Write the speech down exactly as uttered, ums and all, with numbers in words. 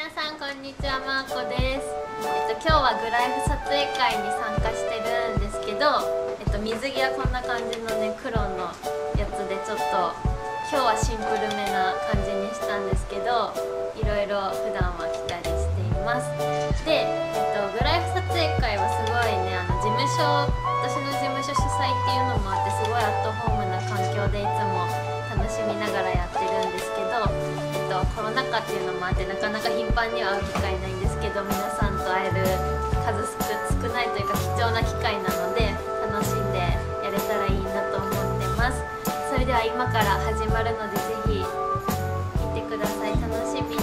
皆さんこんにちは、まーこです。えっと今日はグライフ撮影会に参加してるんですけど、えっと水着はこんな感じのね黒のやつでちょっと今日はシンプルめな感じにしたんですけど、いろいろ普段は着たりしています。で、えっとグライフ撮影会はすごいね、あの事務所私の事務所主催っていうのもあって、すごいアットホームな環境でいつも楽しみながらやってるんですけど、えっと、コロナ禍っていうのもあってなかなか頻繁には会う機会ないんですけど、皆さんと会える数少ないというか貴重な機会なので、楽しんでやれたらいいなと思ってます。それでは今から始まるので、ぜひ見てください。楽しみに。